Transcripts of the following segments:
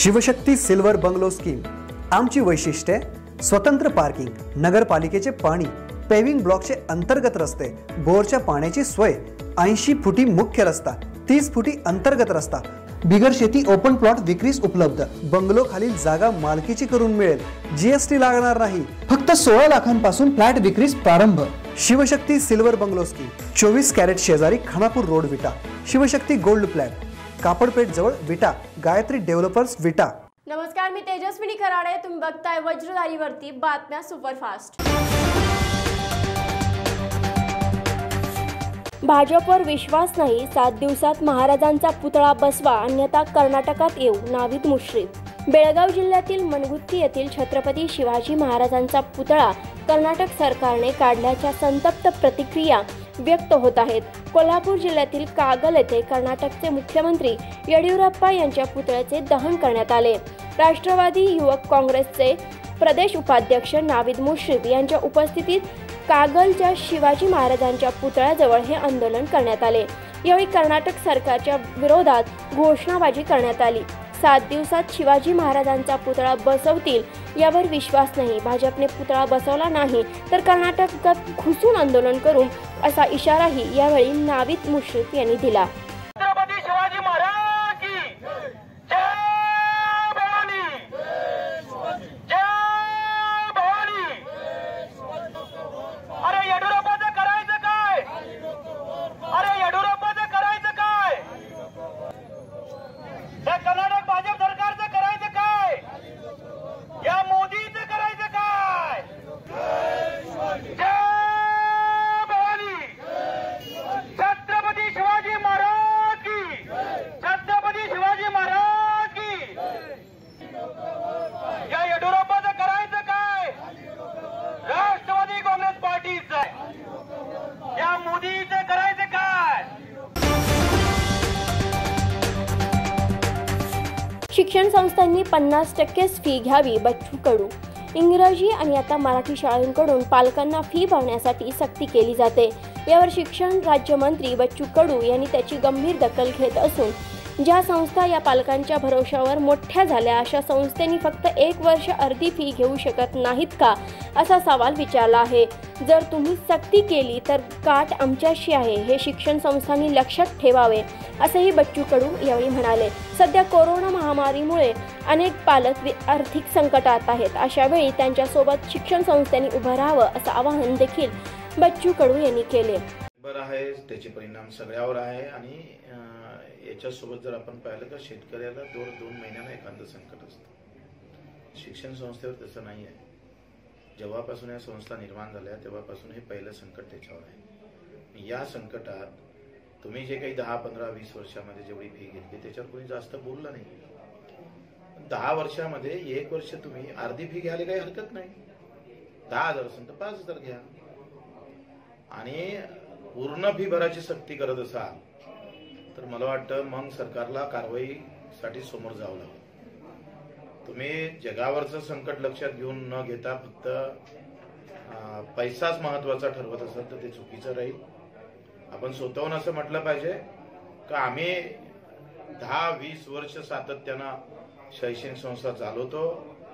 Shivshakti silver bungalow scheme आमची वैशिष्ट्ये स्वतंत्र पार्किंग, नगरपालिकेचे पाणी, पेविंग ब्लॉकचे अंतर्गत रस्ते, बोरच्या पाण्याची सोय, 80 फुटी मुख्य रस्ता, 30 फुटी अंतर्गत रस्ता, बिगर शेती ओपन प्लॉट विक्रीस उपलब्ध, बंगलो खालील जागा मालकीची करून मिळेल, जीएसटी लागणार नाही, फक्त 16 लाखांपासून फ्लॅट विक्रीस प्रारंभ। Shivshakti silver bungalow scheme 24 carat शेजारी खानापूर रोड विटा, शिवशक्ती गोल्ड फ्लॅट, कापडपेठ जवळ विटा, गायत्री डेव्हलपर्स विटा। नमस्कार, मी तेजस्विनी खराडे, तुम्ही बघताय वज्रधारीवरती बातम्या सुपरफास्ट। भाजपवर विश्वास नाही, 7 दिवसात महाराजांचा पुतळा बसवा अन्यथा कर्नाटकात येऊ, नावीद मुश्रीफ। बेळगाव जिल्ह्यातील मनगुत्ती येथील छत्रपती शिवाजी महाराजांचा पुतळा कर्नाटक सरकारने काढल्याच्या संतप्त प्रतिक्रिया व्यक्त होत आहेत। कोल्हापूर जिल्ह्यातील कागल येथे कर्नाटकचे मुख्यमंत्री येडियुरप्पा यांच्या पुतळ्याचे दहन करण्यात आले। राष्ट्रवादी युवक काँग्रेसचे प्रदेश उपाध्यक्ष नावीद मुश्रीफ यांच्या उपस्थितीत कागलच्या शिवाजी महाराजांच्या पुतळ्याजवळ हे आंदोलन करण्यात आले। यावेळी कर्नाटक सरकारच्या विरोधात घोषणाबाजी करण्यात आली। 7 दिवसात शिवाजी महाराजांचा पुतळा बसवतील यावर विश्वास नाही, भाजपने पुतळा बसवला नाही तर कर्नाटकात घुसून आंदोलन करू असा इशाराही यावेळी नावीद मुश्रीफ यांनी दिला। शिक्षण संस्थांनी 50% फी घ्यावी, बच्चू कडू। इंग्रजी आणि आता मराठी शाळांकडून पालकांना फी भरण्यासाठी सक्ती केली जाते। यावर शिक्षण राज्यमंत्री बच्चू कडू यांनी त्याची गंभीर दखल घेत असून ज्या संस्था या पालकांच्या भरोशावर मोठ्या झाल्या अशा संस्थांनी फक्त 1 वर्ष अर्धी फी घेऊ शकत नाहीत का, असा सवाल विचारला आहे। जर तुम्ही सक्ती केली तर गाठ आमच्याशी आहे, हे शिक्षण संस्थांनी लक्षात ठेवावे, असेही बच्चू कडू यावेळी म्हणाले। सध्या कोरोना महामारीमुळे अनेक पालक आर्थिक संकटात आहेत, अशा वेळी त्यांच्यासोबत शिक्षण संस्थांनी उभं राहावं असं आवाहन देखील बच्चू कडू यांनी केले। बरं आहे, त्याचे परिणाम सगळ्यावर आहे आणि याच्यासोबत जर आपण पाहिलं तर शेतकऱ्याला 2 महिन्यांना एखादं संकट असतं। शिक्षण संस्थेवर तसं नाही आहे। जेव्हापासून या संस्था निर्माण झाल्या तेव्हापासून हे पहिलं संकट त्याच्यावर आहे। या संकटात तुम्ही जे काही 10, 15, 20 वर्षामध्ये जेवढी फी घेतली त्याच्यावर कोणी जास्त बोललं नाही। 10 वर्षामध्ये 1 वर्ष तुम्ही अर्धी फी घ्यायला काही हरकत नाही। 10,000 असेल तर 5,000 घ्या आणि पूर्ण फी भरायची सक्ती करत असाल तर मला वाटतं मग सरकारला कारवाईसाठी समोर जावं लागेल। तुम्ही जगावरचं संकट लक्षात घेऊन न घेता फक्त पैसाच महत्वाचा ठरवत असाल तर ते चुकीचं राहील। आपण स्वतःहून असं म्हटलं पाहिजे का आम्ही 10-20 वर्ष सातत्यानं शैक्षणिक संस्था चालवतो,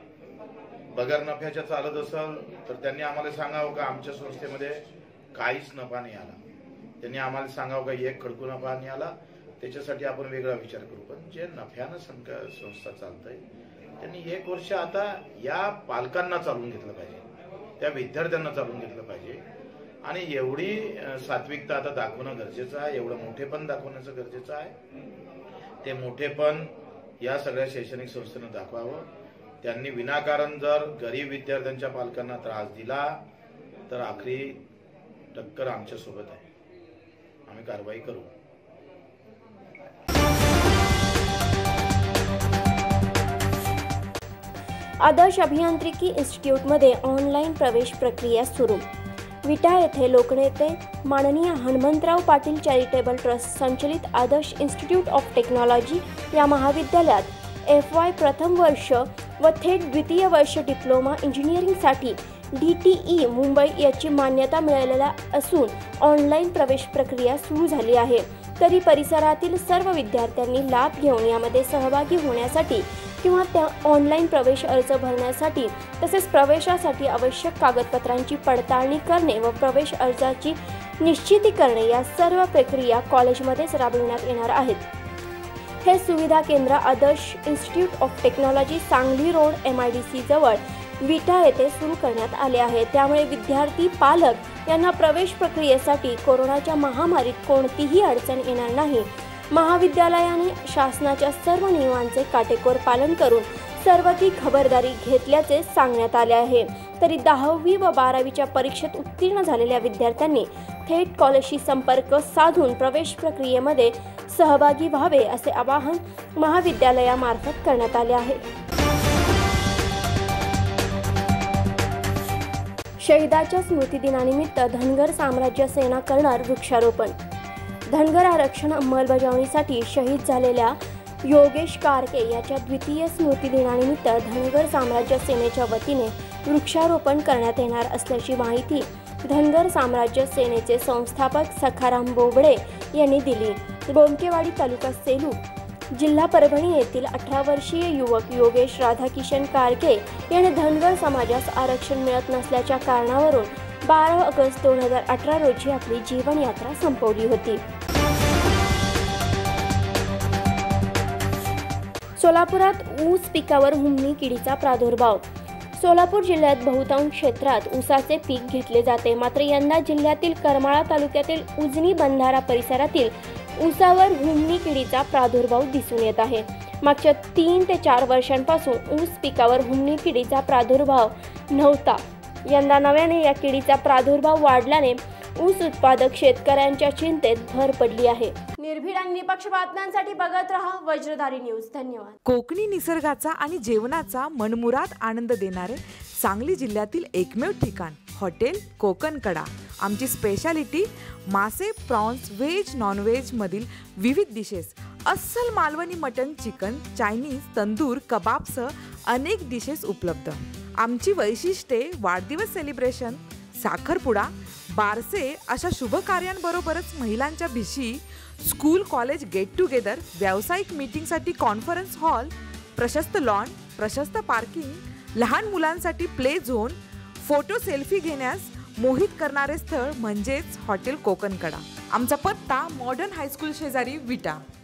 बगर नफ्याच्या चालत असेल तर त्यांनी आम्हाला सांगावं का आमच्या संस्थेमध्ये काहीच नफा नाही आला, त्यांनी आम्हाला सांगावं का 1 खडकू नफा नाही आला, त्याच्यासाठी आपण वेगळा विचार करू। पण जे नफ्यानं संस्था चालतंय त्यांनी 1 वर्ष आता या पालकांना चालवून घेतलं पाहिजे, त्या विद्यार्थ्यांना चालवून घेतलं पाहिजे आणि एवढी सात्विकता आता दाखवणं गरजेचं आहे, एवढं मोठेपण दाखवण्याचं गरजेचं आहे। ते मोठेपण या सगळ्या शैक्षणिक संस्थेनं दाखवावं। त्यांनी विनाकारण जर गरीब विद्यार्थ्यांच्या पालकांना त्रास दिला तर आखरी टक्कर आमच्या सोबत आहे, आम्ही कारवाई करू। आदर्श अभियांत्रिकी इन्स्टिट्यूटमध्ये ऑनलाईन प्रवेश प्रक्रिया सुरू। विटा येथे लोकनेते माननीय हनुमंतराव पाटील चॅरिटेबल ट्रस्ट संचलित आदर्श इन्स्टिट्यूट ऑफ टेक्नॉलॉजी या महाविद्यालयात FY प्रथम वर्ष व थेट द्वितीय वर्ष डिप्लोमा इंजिनिअरिंगसाठी DTE मुंबई याची मान्यता मिळालेला असून ऑनलाईन प्रवेश प्रक्रिया सुरू झाली आहे। तरी परिसरातील सर्व विद्यार्थ्यांनी लाभ घेऊन यामध्ये सहभागी होण्यासाठी किंवा त्या ऑनलाईन प्रवेश अर्ज भरण्यासाठी तसेच प्रवेशासाठी आवश्यक कागदपत्रांची पडताळणी करणे व प्रवेश अर्जाची निश्चिती करणे या सर्व प्रक्रिया कॉलेजमध्येच राबविण्यात येणार आहेत. हे सुविधा केंद्र Adarsh Institute of Technology Sangli road MIDC जवळ विटा येथे सुरू करण्यात आले आहे. त्यामुळे विद्यार्थी पालक यांना प्रवेश प्रक्रियेसाठी कोरोनाच्या महामारीत कोणतीही अडचण येणार नाही. महाविद्यालयाने शासनाच्या सर्व नियमांचे काटेकोर पालन करून सर्व ती खबरदारी घेतल्याचे सांगण्यात आले आहे. तरी 10वी व 12वीच्या परीक्षेत उत्तीर्ण झालेल्या विद्यार्थ्यांनी थेट कॉलेजशी संपर्क साधून प्रवेश प्रक्रियेमध्ये सहभागी व्हावे असे आवाहन महाविद्यालयामार्फत करण्यात आले आहे. शहीदाच्या स्मृतिदिनानिमित्त धनगर साम्राज्य सेना करणार वृक्षारोपण. धनगर आरक्षण अंमलबजावणीसाठी शहीद झालेल्या योगेश कारके याच्या द्वितीय स्मृतिदिनानिमित्त धनगर साम्राज्य सेनेच्या वतीने वृक्षारोपण करण्यात येणार असल्याची माहिती धनगर साम्राज्य सेनेचे संस्थापक सखाराम बोबडे यांनी दिली. गोमकेवाडी तालुका सेलू जिल्हा परभणी येथील 18 वर्षीय युवक योगेश राधाकिशन कारके याने धनगर समाजास आरक्षण मिळत नसल्याच्या कारणावरून 12 ऑगस्ट 2018 रोजी आपली जीवनयात्रा संपवली होती. सोलापुरात ऊस पिकावर हुमणी किडीचा प्रादुर्भाव. सोलापूर जिल्ह्यात बहुतांश क्षेत्रात ऊसाचे पीक घेतले जाते. मात्र यंदा जिल्ह्यातील करमाळा तालुक्यातील उजनी बंधारा परिसरातील ऊसावर हुमणी किडीचा प्रादुर्भाव दिसून येत आहे. मागच्या 3 ते 4 वर्षांपासून ऊस पिकावर हुमणी किडीचा प्रादुर्भाव नव्हता. यंदा नव्याने या किडीचा प्रादुर्भाव वाढल्याने ऊस उत्पादक शेतकऱ्यांच्या चिंतेत भर पडली आहे. निर्भीड आणि निपक्ष बातम्यांसाठी बघत रहा वज्रधारी न्यूज. धन्यवाद. कोकणी निसर्गाचा आणि जेवणाचा मनमुराद आनंद देणारे सांगली जिल्ह्यातील एकमेव ठिकाण हॉटेल कोकणकडा. आमची स्पेशालिटी मासे, प्रॉन्स, व्हेज, नॉनव्हेज मधील विविध डिशेस, अस्सल Malvani mutton, chicken, Chinese, tandoor, कबाबसह अनेक डिशेस उपलब्ध. आमची वैशिष्ट्ये वाढदिवस सेलिब्रेशन, साखरपुडा, बारसे अशा शुभ कार्यांबरोबरच महिलांच्या भिशी, स्कूल कॉलेज गेट टुगेदर, व्यावसायिक मीटिंगसाठी कॉन्फरन्स हॉल, प्रशस्त लॉन, प्रशस्त पार्किंग, लहान मुलांसाठी प्ले झोन, फोटो सेल्फी घेण्यास मोहित करणारे स्थळ म्हणजेच हॉटेल कोकणकडा. आमचा पत्ता मॉडर्न हायस्कूल शेजारी विटा.